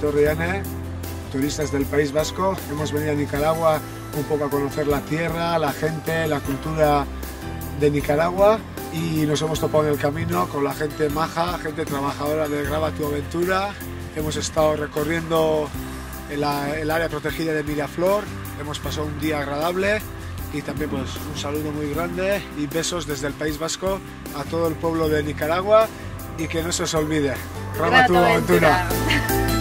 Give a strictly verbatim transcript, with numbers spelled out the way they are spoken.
Torriane, turistas del País Vasco. Hemos venido a Nicaragua un poco a conocer la tierra, la gente, la cultura de Nicaragua, y nos hemos topado en el camino con la gente maja, gente trabajadora de Graba tu Aventura. Hemos estado recorriendo el, el área protegida de Miraflor, hemos pasado un día agradable y también pues un saludo muy grande y besos desde el País Vasco a todo el pueblo de Nicaragua, y que no se os olvide, Graba tu Aventura.